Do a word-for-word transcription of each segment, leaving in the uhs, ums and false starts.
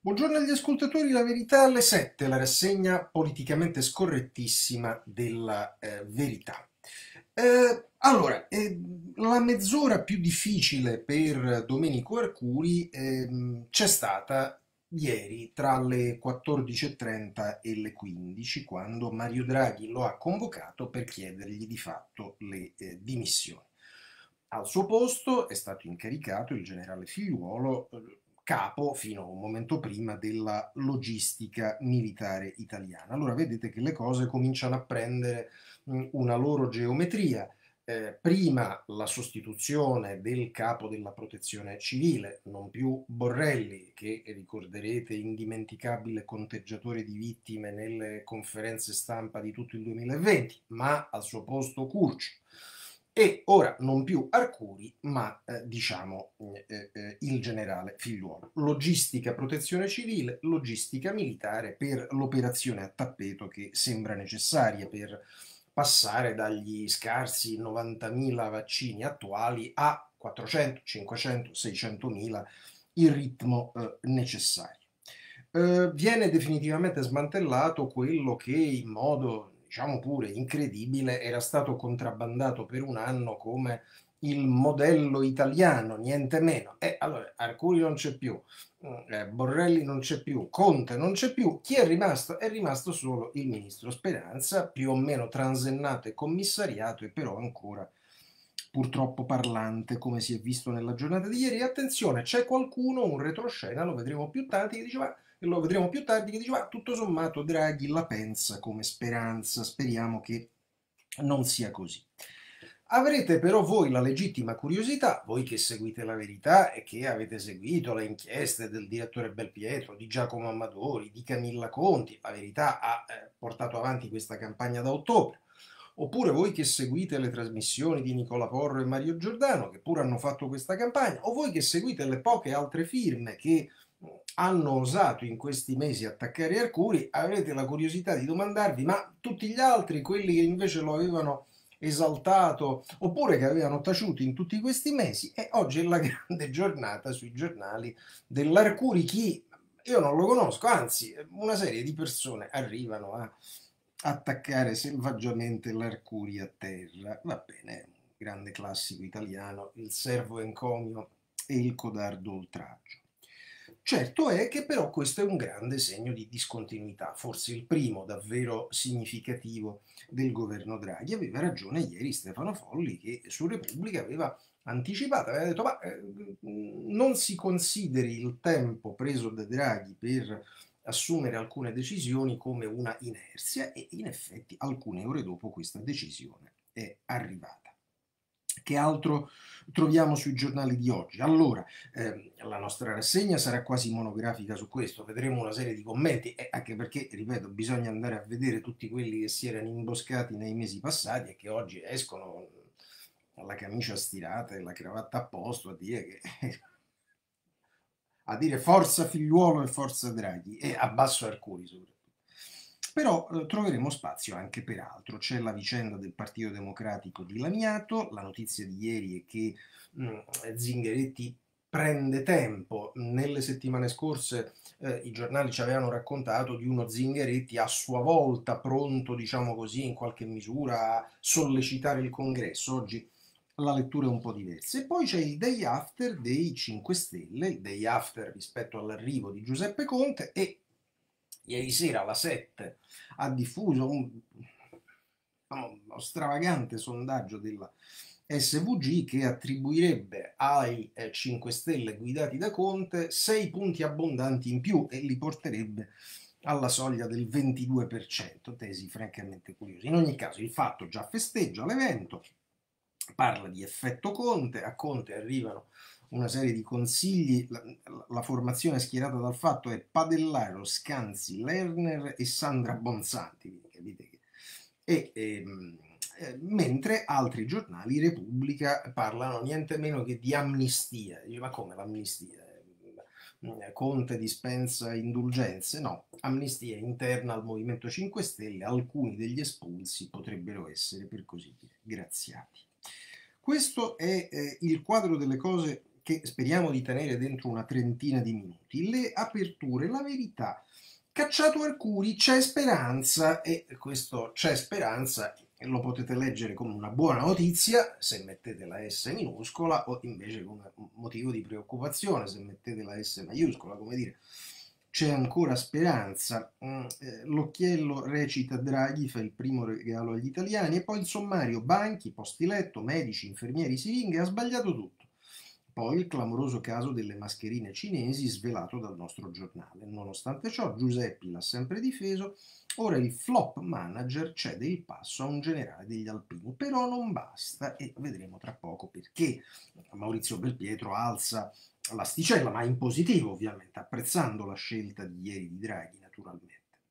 Buongiorno agli ascoltatori, la verità alle sette, la rassegna politicamente scorrettissima della eh, verità. Eh, allora, eh, la mezz'ora più difficile per Domenico Arcuri ehm, c'è stata ieri tra le quattordici e trenta e le quindici, quando Mario Draghi lo ha convocato per chiedergli di fatto le eh, dimissioni. Al suo posto è stato incaricato il generale Figliuolo, eh, capo fino a un momento prima della logistica militare italiana. Allora vedete che le cose cominciano a prendere mh, una loro geometria. Eh, prima la sostituzione del capo della protezione civile, non più Borrelli, che ricorderete indimenticabile conteggiatore di vittime nelle conferenze stampa di tutto il duemilaventi, ma al suo posto Curcio. E ora non più Arcuri, ma eh, diciamo eh, eh, il generale Figliuolo. Logistica protezione civile, logistica militare per l'operazione a tappeto che sembra necessaria per passare dagli scarsi novantamila vaccini attuali a quattrocento, cinquecento, seicentomila il ritmo eh, necessario. Eh, viene definitivamente smantellato quello che in modo, diciamo pure, incredibile era stato contrabbandato per un anno come il modello italiano, niente meno. E allora Arcuri non c'è più, eh, Borrelli non c'è più, Conte non c'è più. Chi è rimasto? È rimasto solo il ministro Speranza, più o meno transennato e commissariato, e però ancora purtroppo parlante, come si è visto nella giornata di ieri. E attenzione, c'è qualcuno, un retroscena, lo vedremo più tardi, che diceva, e lo vedremo più tardi, che diceva, tutto sommato Draghi la pensa come Speranza, speriamo che non sia così. Avrete però voi la legittima curiosità, voi che seguite la verità e che avete seguito le inchieste del direttore Belpietro, di Giacomo Amadori, di Camilla Conti, la verità ha eh, portato avanti questa campagna da ottobre, oppure voi che seguite le trasmissioni di Nicola Porro e Mario Giordano, che pure hanno fatto questa campagna, o voi che seguite le poche altre firme che hanno osato in questi mesi attaccare Arcuri, avrete la curiosità di domandarvi, ma tutti gli altri, quelli che invece lo avevano esaltato oppure che avevano taciuto in tutti questi mesi, e oggi è la grande giornata sui giornali dell'Arcuri. Chi? Io non lo conosco, anzi una serie di persone arrivano a attaccare selvaggiamente l'Arcuri a terra. Va bene, un grande classico italiano, il servo encomio e il codardo oltraggio. Certo è che però questo è un grande segno di discontinuità, forse il primo davvero significativo del governo Draghi. Aveva ragione ieri Stefano Folli, che su Repubblica aveva anticipato, aveva detto ma eh, non si consideri il tempo preso da Draghi per assumere alcune decisioni come una inerzia, e in effetti alcune ore dopo questa decisione è arrivata. Che altro troviamo sui giornali di oggi? Allora, ehm, la nostra rassegna sarà quasi monografica su questo, vedremo una serie di commenti, e anche perché, ripeto, bisogna andare a vedere tutti quelli che si erano imboscati nei mesi passati e che oggi escono alla camicia stirata e la cravatta a posto a dire che a dire forza Figliuolo e forza Draghi, e abbasso Arcuri soprattutto. Però eh, troveremo spazio anche per altro. C'è la vicenda del Partito Democratico dilaniato, la notizia di ieri è che mh, Zingaretti prende tempo. Nelle settimane scorse eh, i giornali ci avevano raccontato di uno Zingaretti a sua volta pronto, diciamo così, in qualche misura a sollecitare il congresso. Oggi la lettura è un po' diversa. E poi c'è il day after dei cinque Stelle, il day after rispetto all'arrivo di Giuseppe Conte, e ieri sera alla sette ha diffuso un, uno stravagante sondaggio della S V G che attribuirebbe ai eh, cinque Stelle guidati da Conte sei punti abbondanti in più e li porterebbe alla soglia del ventidue per cento, tesi francamente curiose. In ogni caso il Fatto già festeggia l'evento, parla di effetto Conte, a Conte arrivano una serie di consigli, la, la formazione schierata dal Fatto è Padellaro, Scanzi, Lerner e Sandra Bonsanti, capite che... E, ehm, eh, mentre altri giornali, Repubblica, parlano niente meno che di amnistia. Dice, ma come l'amnistia? Conte dispensa indulgenze? No, amnistia interna al Movimento cinque Stelle, alcuni degli espulsi potrebbero essere, per così dire, graziati. Questo è eh, il quadro delle cose che speriamo di tenere dentro una trentina di minuti. Le aperture, la verità. Cacciato Arcuri, c'è speranza, e questo c'è speranza lo potete leggere come una buona notizia se mettete la S minuscola, o invece come un motivo di preoccupazione se mettete la S maiuscola, come dire. C'è ancora speranza. Mm, eh, L'occhiello recita: Draghi fa il primo regalo agli italiani, e poi il sommario: banchi, posti letto, medici, infermieri, siringhe, ha sbagliato tutto. Poi il clamoroso caso delle mascherine cinesi svelato dal nostro giornale. Nonostante ciò, Giuseppi l'ha sempre difeso. Ora il flop manager cede il passo a un generale degli Alpini, però non basta, e vedremo tra poco perché. Maurizio Belpietro alza l'asticella, ma in positivo ovviamente, apprezzando la scelta di ieri di Draghi, naturalmente.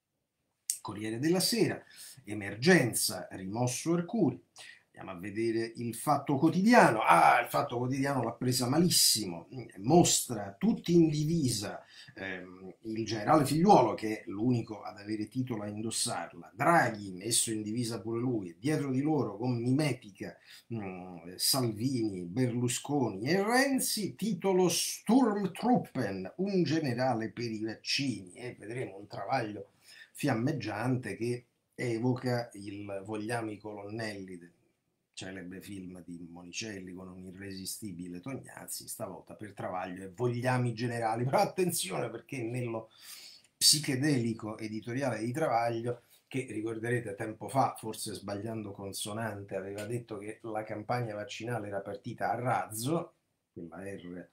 Corriere della Sera: emergenza, rimosso Arcuri. Andiamo a vedere il Fatto Quotidiano. Ah, il Fatto Quotidiano l'ha presa malissimo. Mostra tutti in divisa, ehm, il generale Figliuolo, che è l'unico ad avere titolo a indossarla, Draghi messo in divisa pure lui, e dietro di loro con mimetica mh, Salvini, Berlusconi e Renzi, titolo Sturmtruppen, un generale per i vaccini, e vedremo un travaglio fiammeggiante che evoca il Vogliamo i colonnelli del celebre film di Monicelli con un irresistibile Tognazzi, stavolta per Travaglio e Vogliamo i generali. Però attenzione, perché nello psichedelico editoriale di Travaglio, che ricorderete tempo fa, forse sbagliando consonante, aveva detto che la campagna vaccinale era partita a razzo, quella R,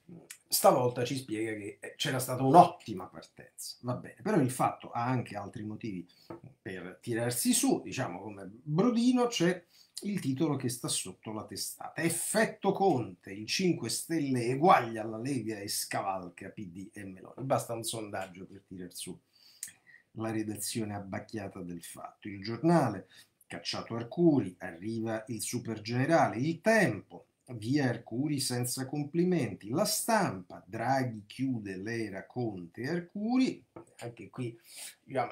stavolta ci spiega che c'era stata un'ottima partenza. Va bene, però il fatto ha anche altri motivi per tirarsi su, diciamo come Brodino. C'è il titolo che sta sotto la testata: Effetto Conte, il cinque Stelle eguaglia alla Lega e scavalca P D e Meloni. Basta un sondaggio per tirar su la redazione abbacchiata del Fatto. Il Giornale: cacciato Arcuri, arriva il supergenerale. Il Tempo: via Arcuri senza complimenti. La Stampa: Draghi chiude l'era Conte e Arcuri. Anche qui, diciamo,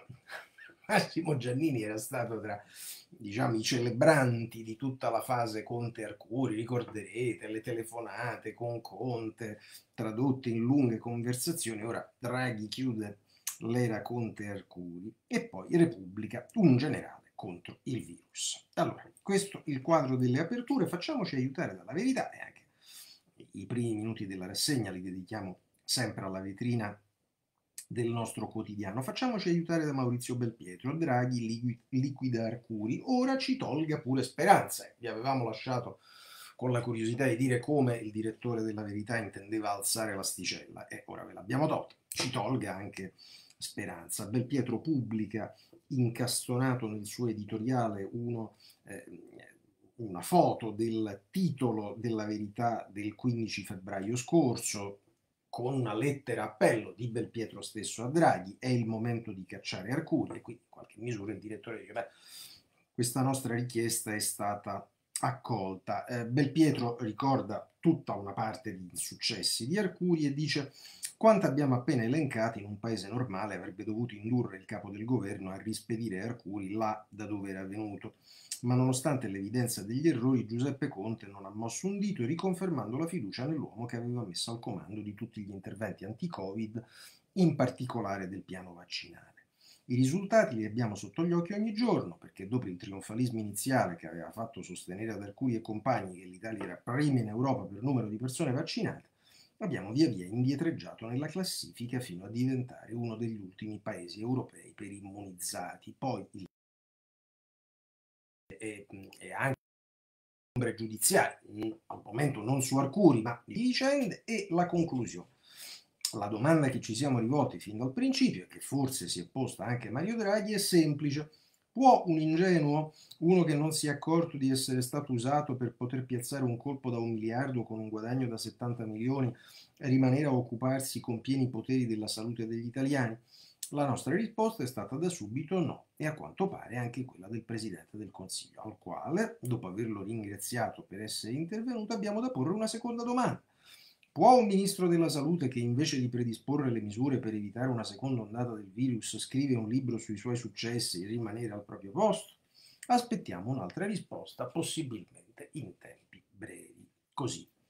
Massimo Giannini era stato tra, diciamo, i celebranti di tutta la fase Conte-Arcuri. Ricorderete le telefonate con Conte tradotte in lunghe conversazioni. Ora Draghi chiude l'era Conte-Arcuri. E poi Repubblica: un generale contro il virus. Allora, questo è il quadro delle aperture. Facciamoci aiutare dalla Verità, e anche i primi minuti della rassegna li dedichiamo sempre alla vetrina del nostro quotidiano. Facciamoci aiutare da Maurizio Belpietro: Draghi liquida Arcuri, ora ci tolga pure Speranza. Vi avevamo lasciato con la curiosità di dire come il direttore della Verità intendeva alzare l'asticella, e ora ve l'abbiamo tolta. Ci tolga anche Speranza. Belpietro pubblica, incastonato nel suo editoriale, uno, eh, una foto del titolo della Verità del quindici febbraio scorso, con una lettera appello di Belpietro stesso a Draghi: è il momento di cacciare Arcuri. E qui in qualche misura il direttore dice: beh, questa nostra richiesta è stata accolta. Eh, Belpietro ricorda tutta una parte di insuccessi di Arcuri e dice: quanto abbiamo appena elencati, in un paese normale avrebbe dovuto indurre il capo del governo a rispedire Arcuri là da dove era venuto. Ma nonostante l'evidenza degli errori, Giuseppe Conte non ha mosso un dito, riconfermando la fiducia nell'uomo che aveva messo al comando di tutti gli interventi anti-Covid, in particolare del piano vaccinale. I risultati li abbiamo sotto gli occhi ogni giorno, perché dopo il trionfalismo iniziale che aveva fatto sostenere ad Arcuri e compagni che l'Italia era prima in Europa per numero di persone vaccinate, abbiamo via via indietreggiato nella classifica fino a diventare uno degli ultimi paesi europei per immunizzati. Poi il e, e anche ombre giudiziarie, al momento non su Arcuri, ma di vicende. E la conclusione. La domanda che ci siamo rivolti fin dal principio, e che forse si è posta anche Mario Draghi, è semplice: può un ingenuo, uno che non si è accorto di essere stato usato per poter piazzare un colpo da un miliardo con un guadagno da settanta milioni, rimanere a occuparsi con pieni poteri della salute degli italiani? La nostra risposta è stata da subito no, e a quanto pare anche quella del Presidente del Consiglio, al quale, dopo averlo ringraziato per essere intervenuto, abbiamo da porre una seconda domanda. Può un ministro della salute, che invece di predisporre le misure per evitare una seconda ondata del virus scrive un libro sui suoi successi, rimanere al proprio posto? Aspettiamo un'altra risposta, possibilmente in tempi brevi. Così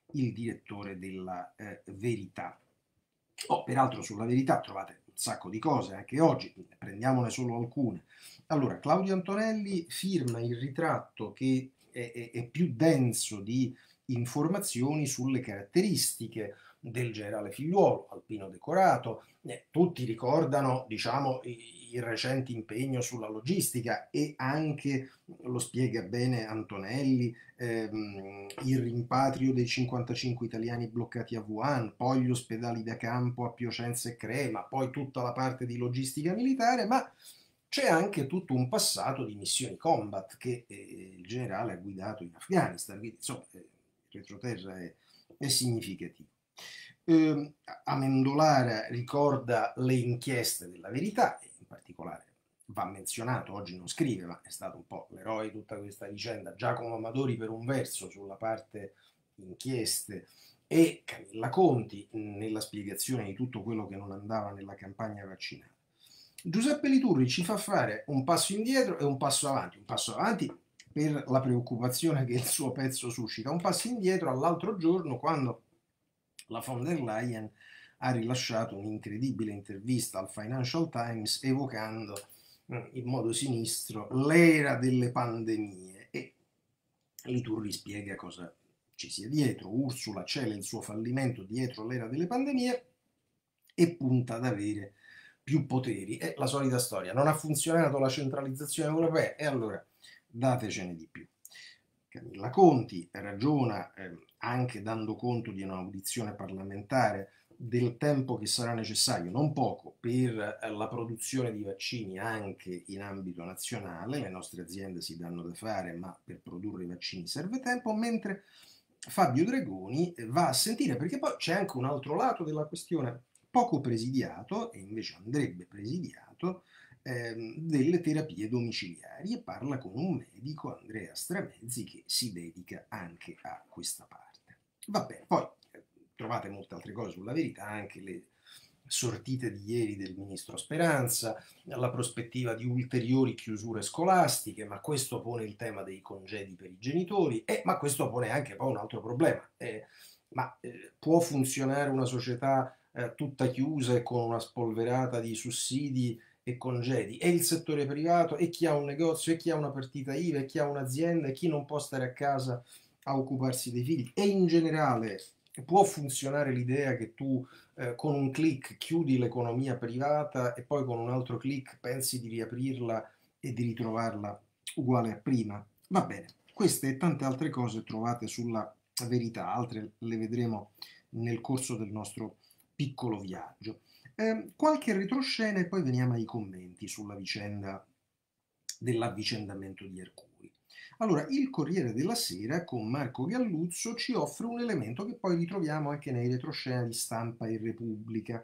il direttore della eh, Verità. Oh, peraltro sulla Verità trovate un sacco di cose anche oggi, prendiamone solo alcune. Allora, Claudio Antonelli firma il ritratto che è, è, è più denso di informazioni sulle caratteristiche del generale Figliuolo, alpino decorato. Eh, tutti ricordano, diciamo, il recente impegno sulla logistica e anche, lo spiega bene Antonelli, ehm, il rimpatrio dei cinquantacinque italiani bloccati a Wuhan, poi gli ospedali da campo a Piacenza e Crema, poi tutta la parte di logistica militare, ma c'è anche tutto un passato di missioni combat che eh, il generale ha guidato in Afghanistan, quindi insomma eh, il retroterra è, è significativo. Eh, Amendolara ricorda le inchieste della Verità, e in particolare va menzionato, oggi non scrive, ma è stato un po' l'eroe di tutta questa vicenda, Giacomo Amadori per un verso sulla parte inchieste e Camilla Conti nella spiegazione di tutto quello che non andava nella campagna vaccinale. Giuseppe Liturri ci fa fare un passo indietro e un passo avanti, un passo avanti per la preoccupazione che il suo pezzo suscita, un passo indietro all'altro giorno quando la von der Leyen ha rilasciato un'incredibile intervista al Financial Times evocando in modo sinistro l'era delle pandemie e Liturri spiega cosa ci sia dietro. Ursula cela il suo fallimento dietro l'era delle pandemie e punta ad avere più poteri. È la solita storia, non ha funzionato la centralizzazione europea e allora datecene di più. Camilla Conti ragiona eh, anche dando conto di un'audizione parlamentare del tempo che sarà necessario, non poco, per eh, la produzione di vaccini anche in ambito nazionale. Le nostre aziende si danno da fare, ma per produrre i vaccini serve tempo, mentre Fabio Dragoni va a sentire, perché poi c'è anche un altro lato della questione poco presidiato, e invece andrebbe presidiato, ehm, delle terapie domiciliari e parla con un medico, Andrea Stramezzi, che si dedica anche a questa parte. Va bene, poi eh, trovate molte altre cose sulla Verità, anche le sortite di ieri del ministro Speranza, la prospettiva di ulteriori chiusure scolastiche, ma questo pone il tema dei congedi per i genitori, e, ma questo pone anche poi un altro problema. Eh, ma eh, può funzionare una società eh, tutta chiusa e con una spolverata di sussidi e congedi? E il settore privato, e chi ha un negozio, e chi ha una partita I V A, e chi ha un'azienda, e chi non può stare a casa a occuparsi dei figli? E in generale può funzionare l'idea che tu eh, con un click chiudi l'economia privata e poi con un altro click pensi di riaprirla e di ritrovarla uguale a prima? Va bene, queste e tante altre cose trovate sulla Verità, altre le vedremo nel corso del nostro piccolo viaggio. Eh, qualche retroscena e poi veniamo ai commenti sulla vicenda dell'avvicendamento di Arcuri. Allora, il Corriere della Sera con Marco Galluzzo ci offre un elemento che poi ritroviamo anche nei retroscena di Stampa e Repubblica.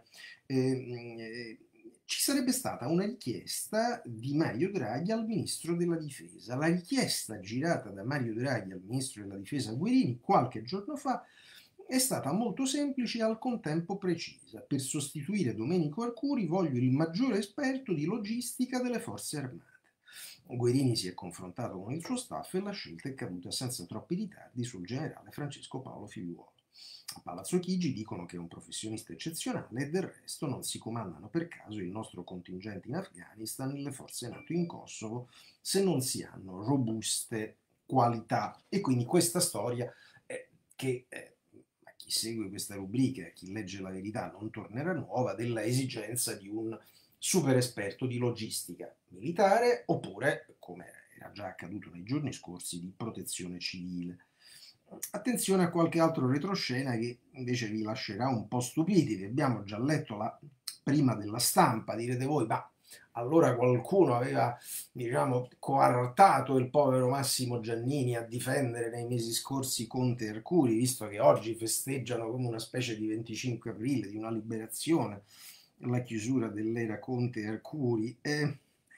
Eh, eh, ci sarebbe stata una richiesta di Mario Draghi al ministro della Difesa. La richiesta girata da Mario Draghi al ministro della Difesa Guerini qualche giorno fa è stata molto semplice e al contempo precisa. Per sostituire Domenico Arcuri voglio il maggiore esperto di logistica delle forze armate. Guerini si è confrontato con il suo staff e la scelta è caduta senza troppi ritardi sul generale Francesco Paolo Figliuolo. A Palazzo Chigi dicono che è un professionista eccezionale e del resto non si comandano per caso il nostro contingente in Afghanistan e le forze NATO in Kosovo se non si hanno robuste qualità. E quindi questa storia eh, che eh, a chi segue questa rubrica, a chi legge la Verità non tornerà nuova, della esigenza di un super esperto di logistica militare oppure, come era già accaduto nei giorni scorsi, di protezione civile. Attenzione a qualche altro retroscena che invece vi lascerà un po' stupiti. Vi abbiamo già letto la prima della Stampa, direte voi, ma allora qualcuno aveva, diciamo, coartato il povero Massimo Giannini a difendere nei mesi scorsi Conte e Arcuri, visto che oggi festeggiano come una specie di venticinque aprile, di una liberazione, la chiusura dell'era Conte e Arcuri. Eh,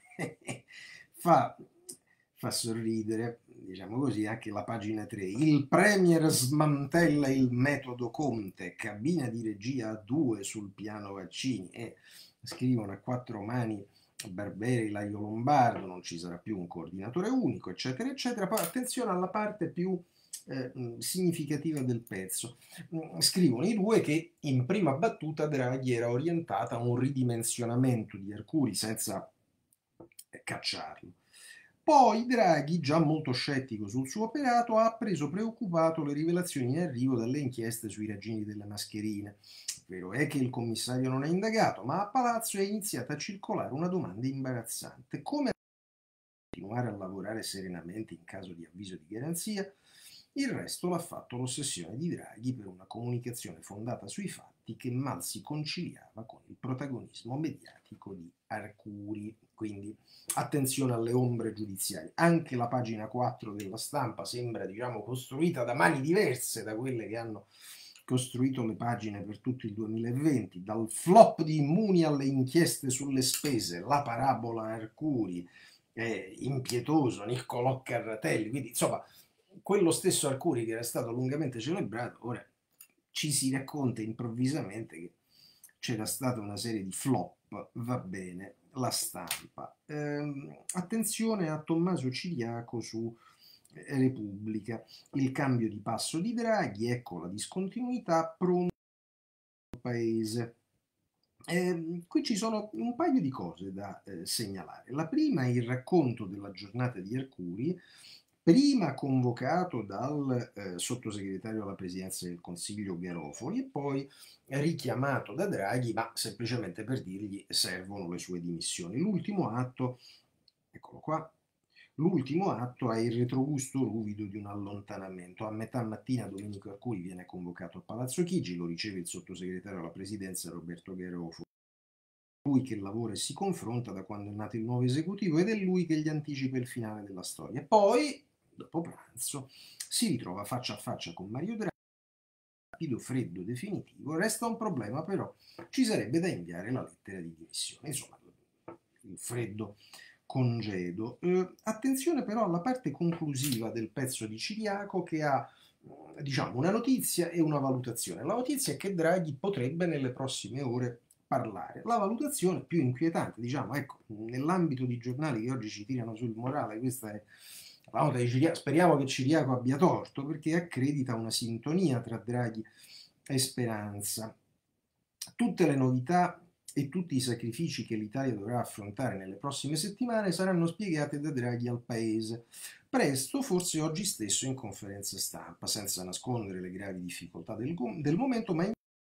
fa, fa sorridere, diciamo così, anche la pagina tre. Il Premier smantella il metodo Conte, cabina di regia a due sul piano vaccini, e scrivono a quattro mani Barberi, Laio Lombardo, non ci sarà più un coordinatore unico, eccetera, eccetera. Poi attenzione alla parte più eh, significativa del pezzo. Scrivono i due che in prima battuta Draghi era orientata a un ridimensionamento di Arcuri senza cacciarlo. Poi Draghi, già molto scettico sul suo operato, ha preso preoccupato le rivelazioni in arrivo dalle inchieste sui regimi delle mascherine. Vero è che il commissario non è indagato, ma a Palazzo è iniziata a circolare una domanda imbarazzante. Come continuare a lavorare serenamente in caso di avviso di garanzia? Il resto l'ha fatto l'ossessione di Draghi per una comunicazione fondata sui fatti che mal si conciliava con il protagonismo mediatico di Arcuri. Quindi attenzione alle ombre giudiziarie. Anche la pagina quattro della Stampa sembra, diciamo, costruita da mani diverse da quelle che hanno costruito le pagine per tutto il duemilaventi, dal flop di Immuni alle inchieste sulle spese, la parabola Arcuri, eh, impietoso Niccolò Carratelli, quindi insomma quello stesso Arcuri che era stato lungamente celebrato, ora ci si racconta improvvisamente che c'era stata una serie di flop, va bene, la Stampa. Ehm, attenzione a Tommaso Ciriaco su Repubblica, il cambio di passo di Draghi, ecco la discontinuità, pronto al paese. Eh, qui ci sono un paio di cose da eh, segnalare. La prima è il racconto della giornata di Arcuri, prima convocato dal eh, sottosegretario alla presidenza del Consiglio Garofoli e poi richiamato da Draghi, ma semplicemente per dirgli servono le sue dimissioni. L'ultimo atto, eccolo qua, l'ultimo atto ha il retrogusto ruvido di un allontanamento. A metà mattina Domenico Arcuri viene convocato a Palazzo Chigi, lo riceve il sottosegretario alla presidenza Roberto Garofoli. Lui che lavora e si confronta da quando è nato il nuovo esecutivo ed è lui che gli anticipa il finale della storia. Poi, dopo pranzo, si ritrova faccia a faccia con Mario Draghi, rapido, freddo, definitivo. Resta un problema però, ci sarebbe da inviare la lettera di dimissione, insomma, il freddo congedo. Eh, attenzione però alla parte conclusiva del pezzo di Ciriaco che ha, diciamo, una notizia e una valutazione. La notizia è che Draghi potrebbe nelle prossime ore parlare. La valutazione più inquietante, diciamo, ecco, nell'ambito di giornali che oggi ci tirano sul morale, questa è la nota di Ciriaco, speriamo che Ciriaco abbia torto, perché accredita una sintonia tra Draghi e Speranza. Tutte le novità e tutti i sacrifici che l'Italia dovrà affrontare nelle prossime settimane saranno spiegati da Draghi al Paese, presto, forse oggi stesso in conferenza stampa, senza nascondere le gravi difficoltà del, del momento, ma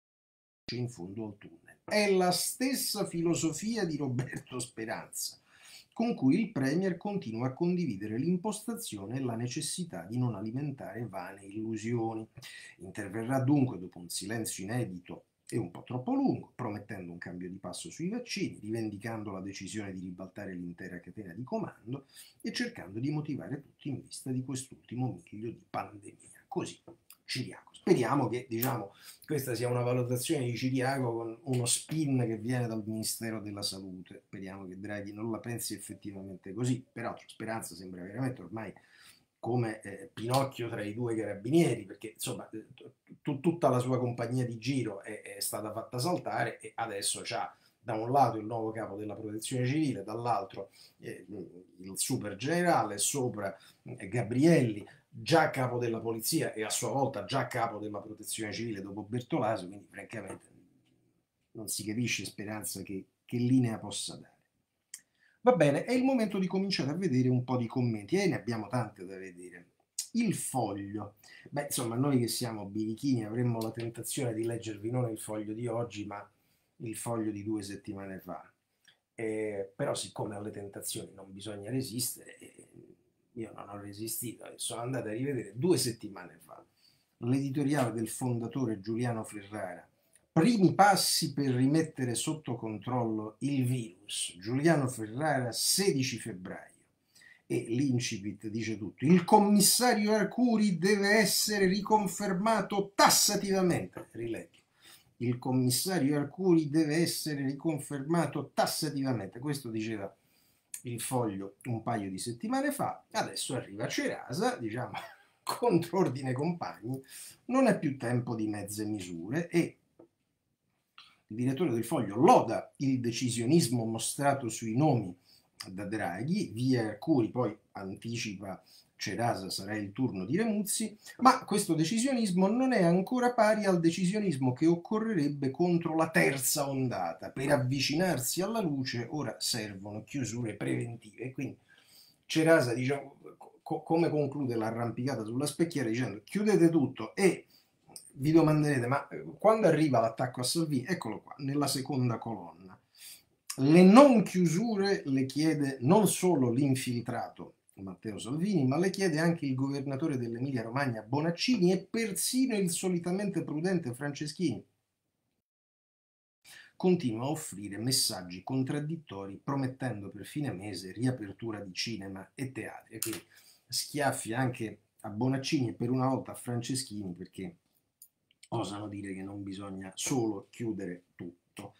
in fondo al tunnel. È la stessa filosofia di Roberto Speranza, con cui il Premier continua a condividere l'impostazione e la necessità di non alimentare vane illusioni. Interverrà dunque dopo un silenzio inedito e un po' troppo lungo, promettendo un cambio di passo sui vaccini, rivendicando la decisione di ribaltare l'intera catena di comando e cercando di motivare tutti in vista di quest'ultimo miglio di pandemia. Così, Ciriaco. Speriamo che, diciamo, questa sia una valutazione di Ciriaco con uno spin che viene dal Ministero della Salute. Speriamo che Draghi non la pensi effettivamente così. Peraltro Speranza sembra veramente ormai come eh, Pinocchio tra i due carabinieri, perché insomma t- tutta la sua compagnia di giro è, è stata fatta saltare e adesso c'ha da un lato il nuovo capo della protezione civile, dall'altro eh, il super generale, sopra eh, Gabrielli, già capo della polizia e a sua volta già capo della protezione civile dopo Bertolaso, quindi francamente non si capisce Speranza che, che linea possa dare. Va bene, è il momento di cominciare a vedere un po' di commenti e ne abbiamo tante da vedere. Il Foglio. Beh, insomma, noi che siamo birichini avremmo la tentazione di leggervi non il Foglio di oggi, ma il Foglio di due settimane fa. Eh, però siccome alle tentazioni non bisogna resistere, eh, io non ho resistito, sono andato a rivedere due settimane fa l'editoriale del fondatore Giuliano Ferrara, primi passi per rimettere sotto controllo il virus, Giuliano Ferrara, sedici febbraio, e l'incipit dice tutto. Il commissario Arcuri deve essere riconfermato tassativamente, rileggo. Il commissario Arcuri deve essere riconfermato tassativamente, questo diceva il Foglio un paio di settimane fa, adesso arriva Cerasa, diciamo, contro ordine compagni, non è più tempo di mezze misure e il direttore del Foglio loda il decisionismo mostrato sui nomi da Draghi, via Arcuri, poi anticipa Cerasa, sarà il turno di Remuzzi, ma questo decisionismo non è ancora pari al decisionismo che occorrerebbe contro la terza ondata. Per avvicinarsi alla luce ora servono chiusure preventive. Quindi Cerasa, diciamo, co- come conclude l'arrampicata sulla specchiera dicendo chiudete tutto e vi domanderete ma quando arriva l'attacco a Salvini? Eccolo qua, nella seconda colonna. Le non chiusure le chiede non solo l'infiltrato Matteo Salvini, ma le chiede anche il governatore dell'Emilia Romagna Bonaccini e persino il solitamente prudente Franceschini. Continua a offrire messaggi contraddittori promettendo per fine mese riapertura di cinema e teatri. E quindi schiaffi anche a Bonaccini e per una volta a Franceschini perché osano dire che non bisogna solo chiudere tutto.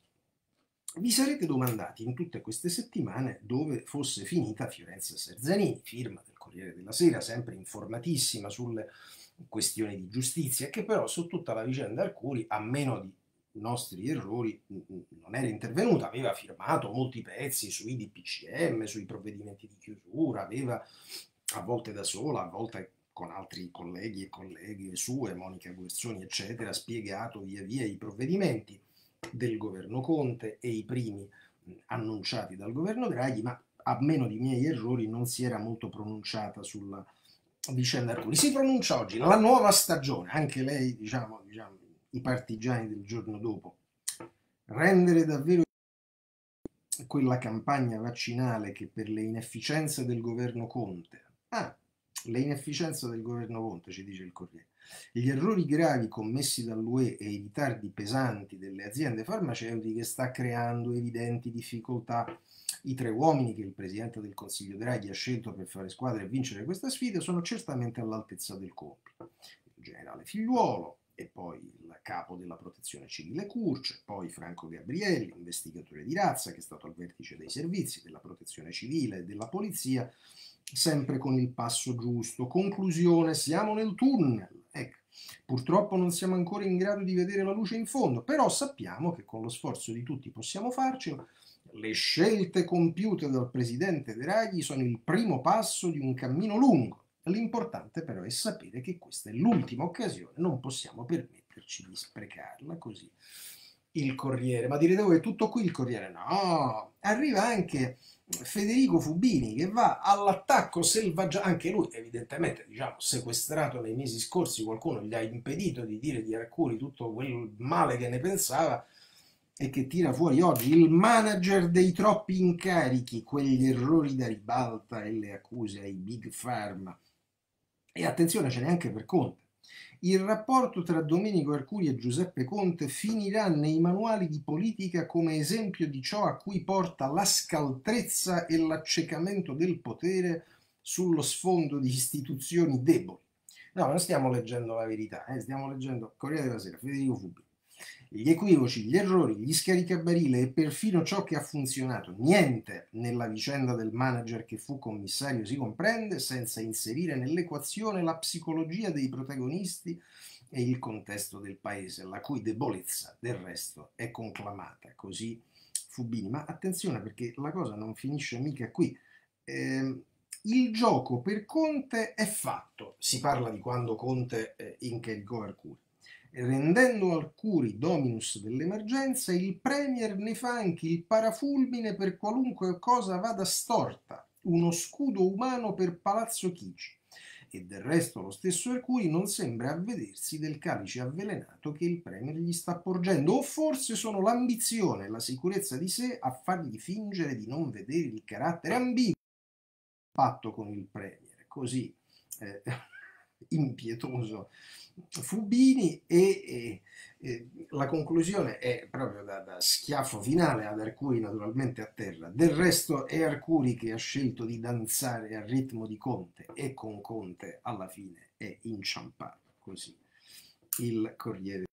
Vi sarete domandati in tutte queste settimane dove fosse finita Fiorenza Serzanini, firma del Corriere della Sera, sempre informatissima sulle questioni di giustizia, che però su tutta la vicenda Arcuri, a meno di nostri errori, non era intervenuta, aveva firmato molti pezzi sui D P C M, sui provvedimenti di chiusura, aveva a volte da sola, a volte con altri colleghi e colleghe sue, Monica Guerzoni, eccetera, spiegato via via i provvedimenti del governo Conte e i primi annunciati dal governo Draghi, ma a meno di miei errori non si era molto pronunciata sulla vicenda Arcuri. Si pronuncia oggi la nuova stagione, anche lei, diciamo, diciamo i partigiani del giorno dopo, rendere davvero quella campagna vaccinale che per le inefficienze del governo Conte, ah, le inefficienze del governo Conte, ci dice il Corriere, gli errori gravi commessi dall'U E e i ritardi pesanti delle aziende farmaceutiche sta creando evidenti difficoltà. I tre uomini che il Presidente del Consiglio Draghi ha scelto per fare squadra e vincere questa sfida sono certamente all'altezza del compito. Il generale Figliuolo, e poi il capo della protezione civile Curcio, poi Franco Gabrielli, investigatore di razza che è stato al vertice dei servizi, della protezione civile e della polizia, sempre con il passo giusto. Conclusione, siamo nel tunnel. Ecco, purtroppo non siamo ancora in grado di vedere la luce in fondo, però sappiamo che con lo sforzo di tutti possiamo farcelo. Le scelte compiute dal presidente Draghi sono il primo passo di un cammino lungo. L'importante però è sapere che questa è l'ultima occasione, non possiamo permetterci di sprecarla così. Il Corriere, ma direte voi, è tutto qui il Corriere? No, arriva anche Federico Fubini che va all'attacco selvaggio, anche lui evidentemente diciamo sequestrato nei mesi scorsi, qualcuno gli ha impedito di dire di Arcuri tutto quel male che ne pensava e che tira fuori oggi il manager dei troppi incarichi, quegli errori da ribalta e le accuse ai big pharma. E attenzione, ce n'è anche per Conte. Il rapporto tra Domenico Arcuri e Giuseppe Conte finirà nei manuali di politica come esempio di ciò a cui porta la scaltrezza e l'accecamento del potere sullo sfondo di istituzioni deboli. No, non stiamo leggendo la verità, eh? Stiamo leggendo Corriere della Sera, Federico Fubini. Gli equivoci, gli errori, gli scaricabarile e perfino ciò che ha funzionato. Niente nella vicenda del manager che fu commissario si comprende senza inserire nell'equazione la psicologia dei protagonisti e il contesto del paese, la cui debolezza del resto è conclamata. Così Fubini. Ma attenzione perché la cosa non finisce mica qui. Eh, il gioco per Conte è fatto. Si parla di quando Conte eh, incaricò Arcuri. Rendendo Arcuri dominus dell'emergenza, il Premier ne fa anche il parafulmine per qualunque cosa vada storta, uno scudo umano per Palazzo Chigi. E del resto lo stesso Arcuri non sembra avvedersi del calice avvelenato che il Premier gli sta porgendo, o forse sono l'ambizione e la sicurezza di sé a fargli fingere di non vedere il carattere ambiguo patto con il Premier, così eh, impietoso Fubini e, e, e la conclusione è proprio da, da schiaffo finale ad Arcuri naturalmente a terra. Del resto è Arcuri che ha scelto di danzare al ritmo di Conte e con Conte alla fine è inciampato, così il Corriere.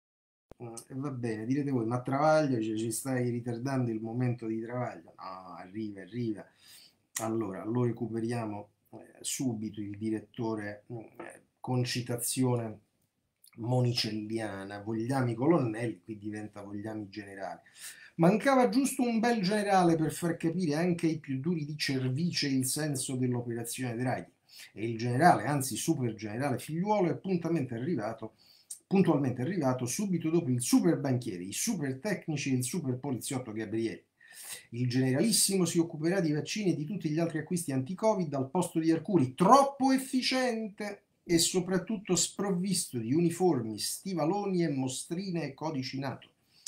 E va bene, direte voi, ma Travaglio cioè, ci stai ritardando il momento di Travaglio? No, arriva, arriva. Allora, lo recuperiamo eh, subito il direttore eh, con citazione monicelliana, vogliamo i colonnelli, qui diventa vogliamo i generali. Mancava giusto un bel generale per far capire anche ai più duri di cervice il senso dell'operazione Draghi. E il generale, anzi super generale Figliuolo, è puntualmente arrivato, puntualmente arrivato subito dopo il super banchiere, i super tecnici e il super poliziotto Gabrielli. Il generalissimo si occuperà di vaccini e di tutti gli altri acquisti anti-Covid al posto di Arcuri, troppo efficiente e soprattutto sprovvisto di uniformi, stivaloni e mostrine e codici NATO.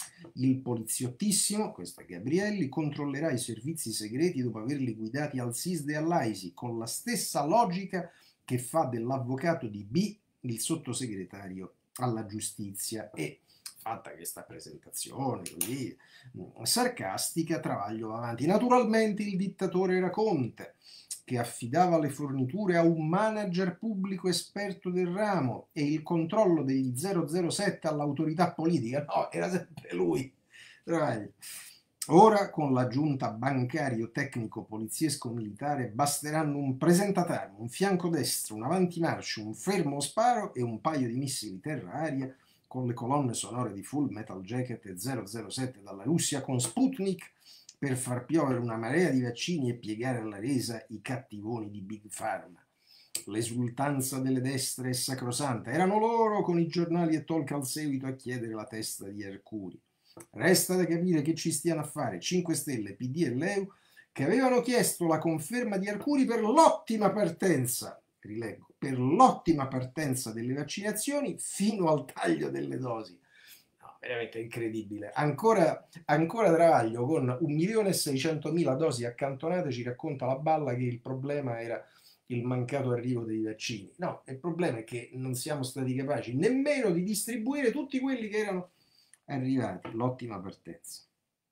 Il poliziottissimo, questo è Gabrielli, controllerà i servizi segreti dopo averli guidati al SISD e all'A I S I, con la stessa logica che fa dell'avvocato di B il sottosegretario alla giustizia. E fatta questa presentazione così sarcastica, Travaglio va avanti. Naturalmente il dittatore era Conte, che affidava le forniture a un manager pubblico esperto del ramo e il controllo degli zero zero sette all'autorità politica. No, era sempre lui. Travaglio. Ora, con la giunta bancario, tecnico, poliziesco, militare, basteranno un presentatarmo, un fianco destro, un avantimarcia, un fermo sparo e un paio di missili terra-aria con le colonne sonore di Full Metal Jacket e zero zero sette dalla Russia con Sputnik per far piovere una marea di vaccini e piegare alla resa i cattivoni di Big Pharma. L'esultanza delle destre è sacrosanta. Erano loro con i giornali e talk al seguito a chiedere la testa di Arcuri. Resta da capire che ci stiano a fare cinque Stelle, P D e L E U, che avevano chiesto la conferma di Arcuri per l'ottima partenza, rileggo, per l'ottima partenza delle vaccinazioni fino al taglio delle dosi. No, veramente incredibile. Ancora, ancora Travaglio con un milione e seicentomila dosi accantonate ci racconta la balla che il problema era il mancato arrivo dei vaccini. No, il problema è che non siamo stati capaci nemmeno di distribuire tutti quelli che erano arrivati. L'ottima partenza.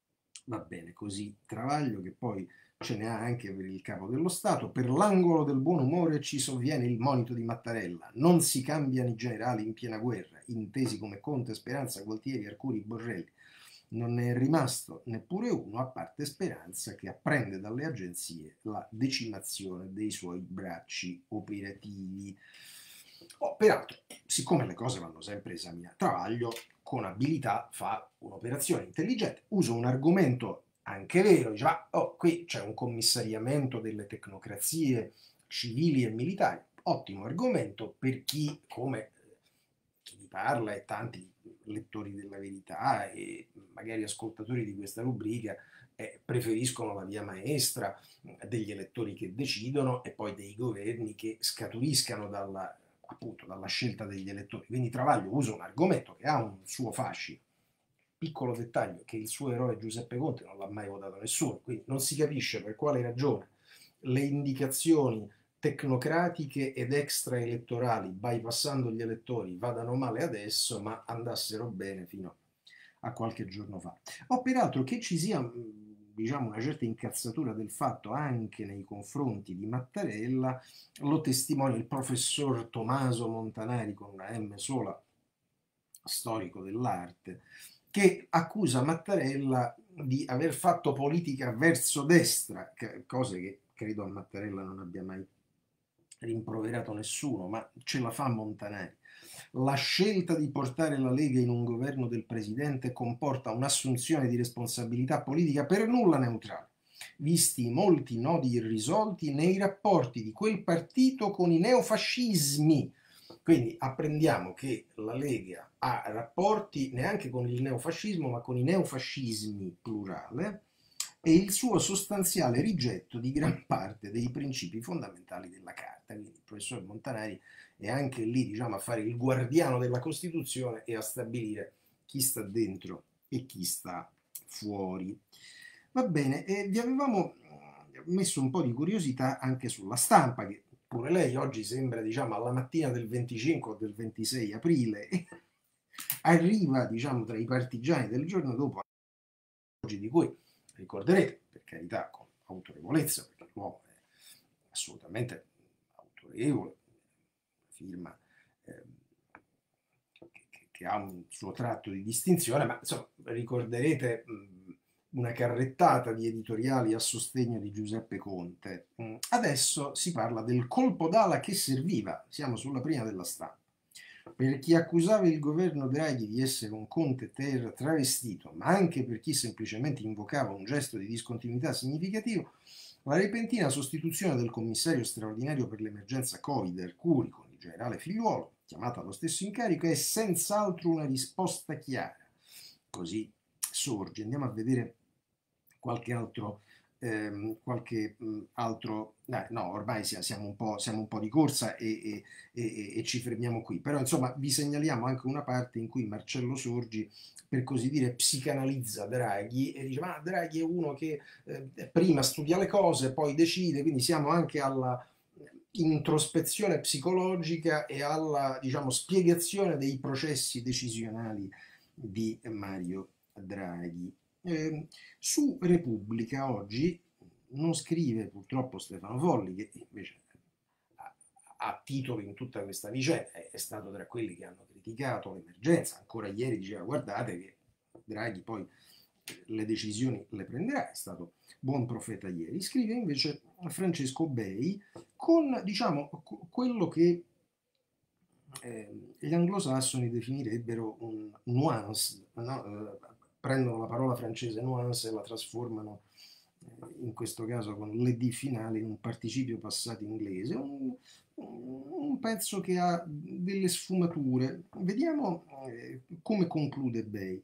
Va bene, così Travaglio, che poi ce ne ha anche per il capo dello Stato. Per l'angolo del buon umore ci sovviene il monito di Mattarella: non si cambiano i generali in piena guerra, intesi come Conte, Speranza, Gualtieri, Arcuri, Borrelli. Non ne è rimasto neppure uno, a parte Speranza, che apprende dalle agenzie la decimazione dei suoi bracci operativi. Oh, peraltro, siccome le cose vanno sempre esaminate, Travaglio con abilità fa un'operazione intelligente, usa un argomento anche vero, dice, ma oh, qui c'è un commissariamento delle tecnocrazie civili e militari, ottimo argomento per chi, come chi vi parla e tanti lettori della Verità e magari ascoltatori di questa rubrica, eh, preferiscono la via maestra degli elettori che decidono e poi dei governi che scaturiscano dalla, appunto, dalla scelta degli elettori. Quindi Travaglio usa un argomento che ha un suo fascino. Piccolo dettaglio, che il suo eroe Giuseppe Conte non l'ha mai votato nessuno, quindi non si capisce per quale ragione le indicazioni tecnocratiche ed extraelettorali, bypassando gli elettori, vadano male adesso, ma andassero bene fino a qualche giorno fa. O peraltro che ci sia, diciamo, una certa incazzatura del fatto anche nei confronti di Mattarella, lo testimonia il professor Tommaso Montanari, con una M sola, storico dell'arte, che accusa Mattarella di aver fatto politica verso destra, cose che credo a Mattarella non abbia mai rimproverato nessuno, ma ce la fa Montanari. La scelta di portare la Lega in un governo del presidente comporta un'assunzione di responsabilità politica per nulla neutrale, visti i molti nodi irrisolti nei rapporti di quel partito con i neofascismi. Quindi apprendiamo che la Lega ha rapporti neanche con il neofascismo, ma con i neofascismi, plurale, e il suo sostanziale rigetto di gran parte dei principi fondamentali della Carta. Quindi il professor Montanari è anche lì, diciamo, a fare il guardiano della Costituzione e a stabilire chi sta dentro e chi sta fuori. Va bene, e vi avevamo messo un po' di curiosità anche sulla stampa, che pure lei oggi sembra, diciamo, alla mattina del venticinque o del ventisei aprile, e arriva, diciamo, tra i partigiani del giorno dopo, oggi di cui ricorderete, per carità, con autorevolezza, perché l'uomo è assolutamente autorevole, firma eh, che, che ha un suo tratto di distinzione, ma insomma ricorderete mh, una carrettata di editoriali a sostegno di Giuseppe Conte. Mh, adesso si parla del colpo d'ala che serviva, siamo sulla prima della stampa. per chi accusava il governo Draghi di essere un Conte Ter travestito, ma anche per chi semplicemente invocava un gesto di discontinuità significativo, la repentina sostituzione del commissario straordinario per l'emergenza Covid Arcuri con il generale Figliuolo, chiamato allo stesso incarico, è senz'altro una risposta chiara. Così sorge. Andiamo a vedere qualche altro, ehm, qualche mh, altro, eh, no, ormai siamo un po', siamo un po' di corsa e, e, e, e ci fermiamo qui, però insomma vi segnaliamo anche una parte in cui Marcello Sorgi, per così dire, psicanalizza Draghi e dice, ma Draghi è uno che eh, prima studia le cose, poi decide, quindi siamo anche alla introspezione psicologica e alla, diciamo, spiegazione dei processi decisionali di Mario Draghi. Eh, su Repubblica oggi non scrive purtroppo Stefano Folli, che invece ha, ha titolo in tutta questa vicenda, è, è stato tra quelli che hanno criticato l'emergenza, ancora ieri diceva guardate che Draghi poi le decisioni le prenderà, è stato buon profeta ieri. Scrive invece Francesco Bei con, diciamo, quello che eh, gli anglosassoni definirebbero un nuance, no? Eh, prendono la parola francese nuance e la trasformano eh, in questo caso con l'ed finale in un participio passato inglese, un, un pezzo che ha delle sfumature. Vediamo eh, come conclude Bay.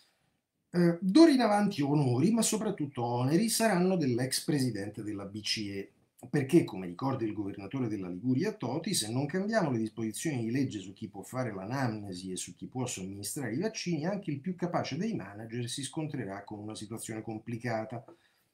Eh, d'ora in avanti onori, ma soprattutto oneri, saranno dell'ex presidente della B C E, perché, come ricorda il governatore della Liguria Toti, se non cambiamo le disposizioni di legge su chi può fare l'anamnesi e su chi può somministrare i vaccini, anche il più capace dei manager si scontrerà con una situazione complicata.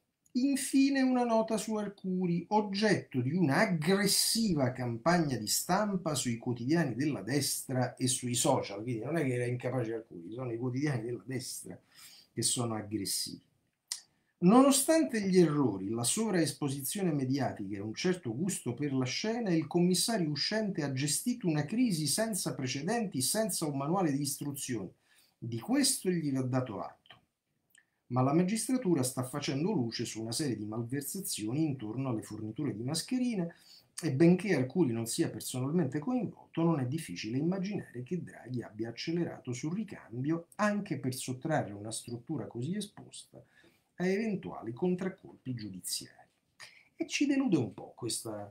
Infine una nota su Arcuri, oggetto di un'aggressiva campagna di stampa sui quotidiani della destra e sui social, quindi non è che era incapace Arcuri, sono i quotidiani della destra che sono aggressivi. Nonostante gli errori, la sovraesposizione mediatica e un certo gusto per la scena, il commissario uscente ha gestito una crisi senza precedenti, senza un manuale di istruzioni. Di questo gli va dato atto. Ma la magistratura sta facendo luce su una serie di malversazioni intorno alle forniture di mascherine e benché Arcuri non sia personalmente coinvolto, non è difficile immaginare che Draghi abbia accelerato sul ricambio anche per sottrarre una struttura così esposta a eventuali contraccolpi giudiziari. E ci delude un po' questa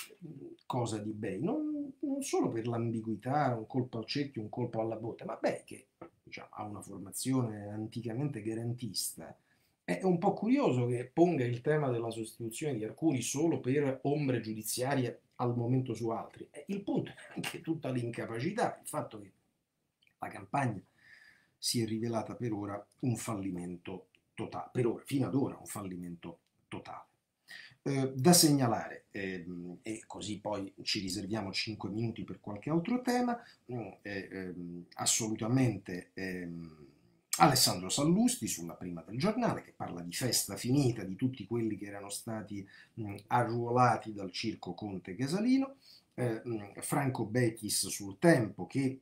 cosa di Bay, non, non solo per l'ambiguità, un colpo al cerchio, un colpo alla botte, ma Bay che diciamo, ha una formazione anticamente garantista. È un po' curioso che ponga il tema della sostituzione di Arcuri solo per ombre giudiziarie al momento su altri. E il punto è anche tutta l'incapacità, il fatto che la campagna si è rivelata per ora un fallimento totale, per ora, fino ad ora un fallimento totale. Eh, da segnalare, ehm, e così poi ci riserviamo cinque minuti per qualche altro tema, eh, ehm, assolutamente ehm, Alessandro Sallusti sulla prima del giornale che parla di festa finita di tutti quelli che erano stati mh, arruolati dal circo Conte Casalino, eh, mh, Franco Bechis sul Tempo che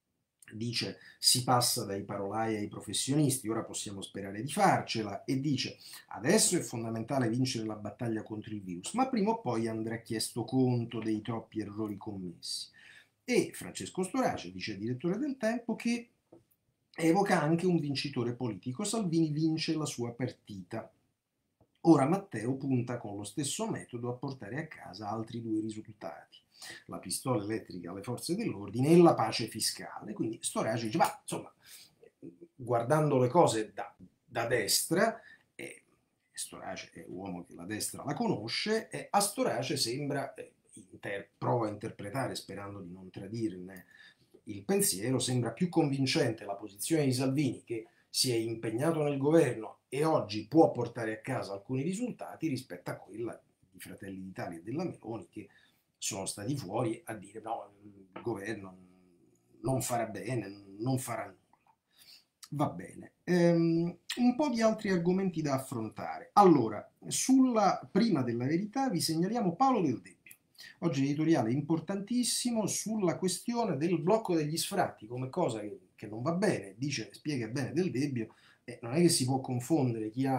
dice si passa dai parolai ai professionisti, ora possiamo sperare di farcela, e dice adesso è fondamentale vincere la battaglia contro il virus, ma prima o poi andrà chiesto conto dei troppi errori commessi. E Francesco Storace, vice direttore del Tempo, che evoca anche un vincitore politico, Salvini vince la sua partita. Ora Matteo punta con lo stesso metodo a portare a casa altri due risultati, la pistola elettrica alle forze dell'ordine e la pace fiscale. Quindi Storace dice, ma insomma, guardando le cose da, da destra, e Storace è un uomo che la destra la conosce, e a Storace sembra, eh, inter, prova a interpretare sperando di non tradirne il pensiero, sembra più convincente la posizione di Salvini che si è impegnato nel governo e oggi può portare a casa alcuni risultati rispetto a quella di Fratelli d'Italia e della Meloni che sono stati fuori a dire no, il governo non farà bene, non farà nulla. Va bene, ehm, un po' di altri argomenti da affrontare. Allora, sulla prima della verità vi segnaliamo Paolo Del Debbio. Oggi editoriale importantissimo sulla questione del blocco degli sfratti come cosa che, che non va bene, dice, spiega bene Del Debbio, eh, non è che si può confondere chi ha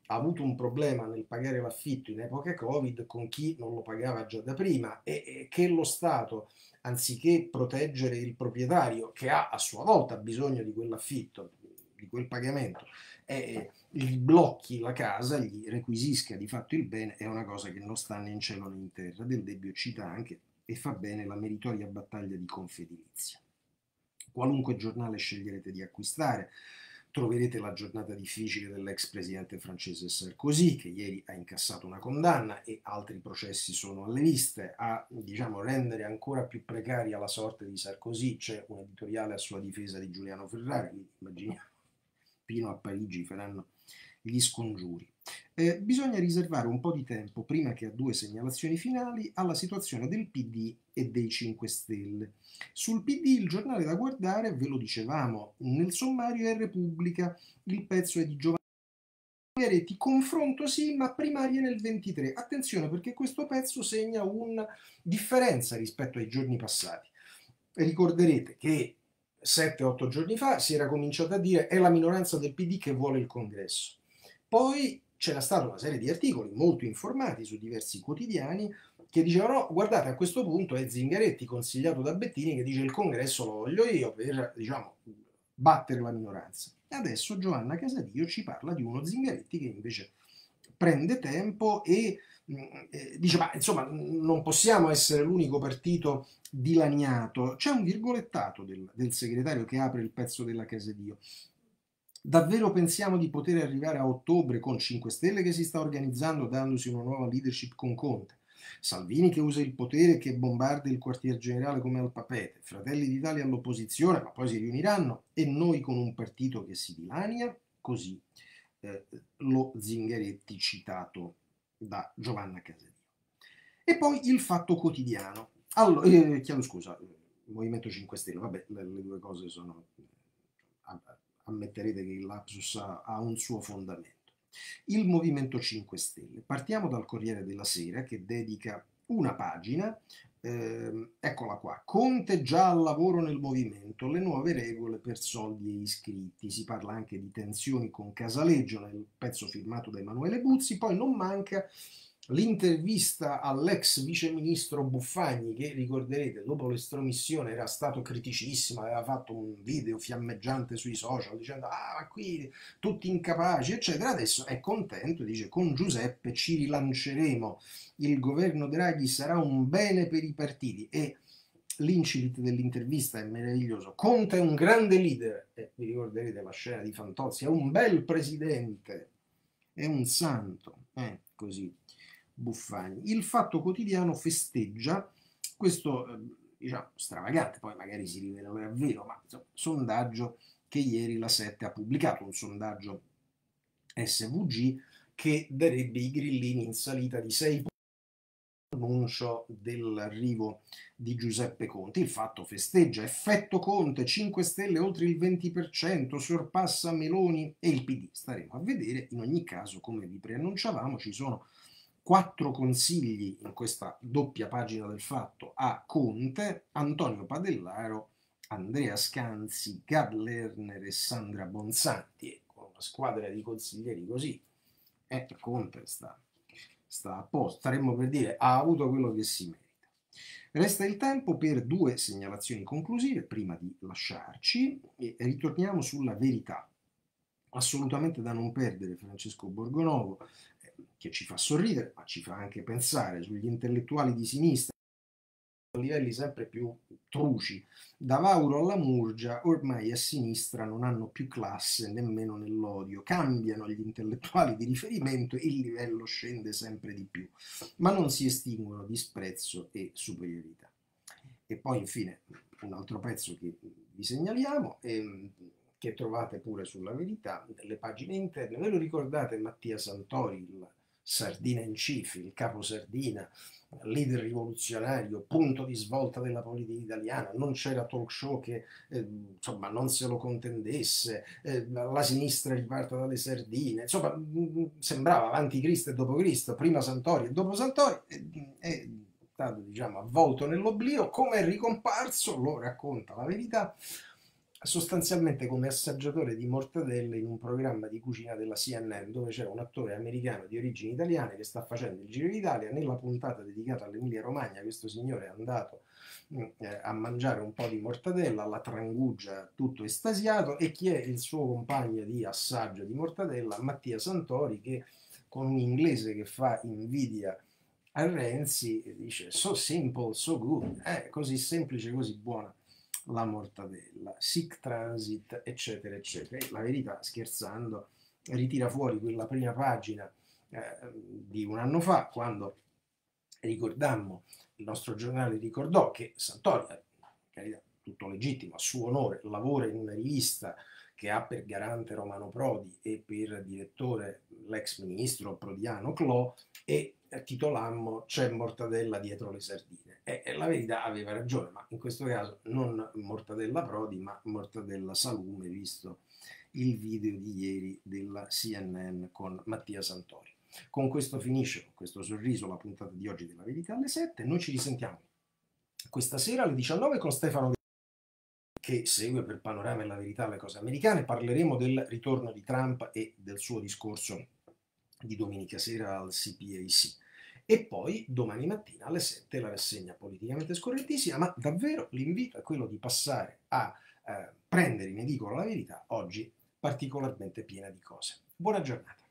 ha avuto un problema nel pagare l'affitto in epoca Covid con chi non lo pagava già da prima e, e che lo Stato, anziché proteggere il proprietario che ha a sua volta bisogno di quell'affitto, di quel pagamento, e gli blocchi la casa, gli requisisca di fatto il bene, è una cosa che non sta né in cielo né in terra. Del Debbio cita anche, e fa bene, la meritoria battaglia di Confedilizia. Qualunque giornale sceglierete di acquistare, troverete la giornata difficile dell'ex presidente francese Sarkozy, che ieri ha incassato una condanna e altri processi sono alle viste. A, diciamo, rendere ancora più precaria la sorte di Sarkozy c'è un editoriale a sua difesa di Giuliano Ferrari, quindi immaginiamo fino a Parigi faranno gli scongiuri. Eh, bisogna riservare un po' di tempo, prima che a due segnalazioni finali, alla situazione del P D e dei cinque Stelle. Sul P D il giornale da guardare, ve lo dicevamo nel sommario, è Repubblica, il pezzo è di Giovanni Zingaretti, confronto sì, ma primarie nel ventitré. Attenzione, perché questo pezzo segna una differenza rispetto ai giorni passati. Ricorderete che sette otto giorni fa si era cominciato a dire è la minoranza del P D che vuole il congresso. Poi c'era stata una serie di articoli molto informati su diversi quotidiani che dicevano no, guardate, a questo punto è Zingaretti consigliato da Bettini che dice il congresso lo voglio io per, diciamo, battere la minoranza. E adesso Giovanna Casadio ci parla di uno Zingaretti che invece prende tempo e eh, dice ma insomma non possiamo essere l'unico partito dilaniato. C'è un virgolettato del, del segretario che apre il pezzo della Casadio. Davvero pensiamo di poter arrivare a ottobre con cinque Stelle che si sta organizzando dandosi una nuova leadership con Conte, Salvini che usa il potere e che bombarda il quartier generale come al Papete, Fratelli d'Italia all'opposizione ma poi si riuniranno e noi con un partito che si dilania? Così eh, lo Zingaretti citato da Giovanna Casadio. E poi il Fatto Quotidiano. Allora, eh, chiedo scusa, Movimento cinque Stelle, vabbè, le, le due cose sono... ammetterete che il lapsus ha, ha un suo fondamento. Il Movimento cinque Stelle. Partiamo dal Corriere della Sera che dedica una pagina, ehm, eccola qua, Conte già al lavoro nel movimento, le nuove regole per soldi e iscritti, si parla anche di tensioni con Casaleggio nel pezzo firmato da Emanuele Buzzi, poi non manca l'intervista all'ex viceministro Buffagni che ricorderete dopo l'estromissione era stato criticissimo, aveva fatto un video fiammeggiante sui social dicendo ah qui tutti incapaci eccetera, adesso è contento, dice con Giuseppe ci rilanceremo, il governo Draghi sarà un bene per i partiti e l'incipit dell'intervista è meraviglioso, Conte è un grande leader e vi ricorderete la scena di Fantozzi, è un bel presidente, è un santo, eh, così Buffagni. Il Fatto Quotidiano festeggia questo, eh, diciamo, stravagante, poi magari si rivelerà vero, ma insomma, sondaggio che ieri la sette ha pubblicato, un sondaggio S V G che darebbe i grillini in salita di sei punti annuncio dell'arrivo di Giuseppe Conte. Il Fatto festeggia, effetto Conte, cinque Stelle oltre il venti per cento, sorpassa Meloni e il P D. Staremo a vedere, in ogni caso, come vi preannunciavamo, ci sono quattro consigli in questa doppia pagina del Fatto a Conte, Antonio Padellaro, Andrea Scanzi, Gad Lerner e Sandra Bonsanti. E con una squadra di consiglieri così, eh, Conte sta, sta a posto, staremmo per dire, ha avuto quello che si merita. Resta il tempo per due segnalazioni conclusive, prima di lasciarci, e ritorniamo sulla Verità. Assolutamente da non perdere Francesco Borgonovo, che ci fa sorridere, ma ci fa anche pensare sugli intellettuali di sinistra a livelli sempre più truci, da Vauro alla Murgia, ormai a sinistra non hanno più classe nemmeno nell'odio, cambiano gli intellettuali di riferimento e il livello scende sempre di più, ma non si estinguono disprezzo e superiorità. E poi infine un altro pezzo che vi segnaliamo, ehm, che trovate pure sulla Verità, nelle pagine interne, ve lo ricordate Mattia Santori, il Sardina in Chief, il capo Sardina, leader rivoluzionario, punto di svolta della politica italiana, non c'era talk show che eh, insomma non se lo contendesse, eh, la sinistra riparta dalle sardine, insomma mh, sembrava avanti Cristo e dopo Cristo, prima Santori e dopo Santori, e, è stato diciamo avvolto nell'oblio, come è ricomparso, lo racconta la Verità, sostanzialmente come assaggiatore di mortadelle in un programma di cucina della C N N dove c'è un attore americano di origini italiane che sta facendo il Giro d'Italia. Nella puntata dedicata all'Emilia Romagna questo signore è andato mh, eh, a mangiare un po' di mortadella, la trangugia tutto estasiato, e chi è il suo compagno di assaggio di mortadella? Mattia Santori, che con un inglese che fa invidia a Renzi dice so simple, so good, è così semplice, così buona la mortadella, sic transit, eccetera, eccetera. E la verità, scherzando, ritira fuori quella prima pagina eh, di un anno fa, quando ricordammo, il nostro giornale ricordò che Santori, carità, tutto legittimo, a suo onore, lavora in una rivista che ha per garante Romano Prodi e per direttore l'ex ministro prodiano Clò, e titolammo C'è mortadella dietro le sardine. E, e la verità, aveva ragione, ma in questo caso non mortadella Prodi, ma mortadella Salume, visto il video di ieri della C N N con Mattia Santori. Con questo finisce, con questo sorriso, la puntata di oggi della Verità alle sette. Noi ci risentiamo questa sera alle diciannove con Stefano, che segue per Panorama e la Verità le cose americane. Parleremo del ritorno di Trump e del suo discorso di domenica sera al C P A C. E poi domani mattina alle sette la rassegna politicamente scorrettissima, ma davvero l'invito è quello di passare a eh, prendere in edicola la Verità, oggi particolarmente piena di cose. Buona giornata.